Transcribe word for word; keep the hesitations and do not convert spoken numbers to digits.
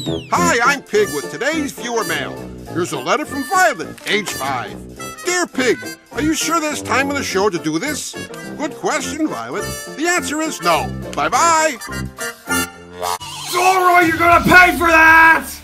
Hi, I'm Pig with today's viewer mail. Here's a letter from Violet, age five. Dear Pig, are you sure there's time on the show to do this? Good question, Violet. The answer is no. Bye-bye. Zorro, you're gonna pay for that!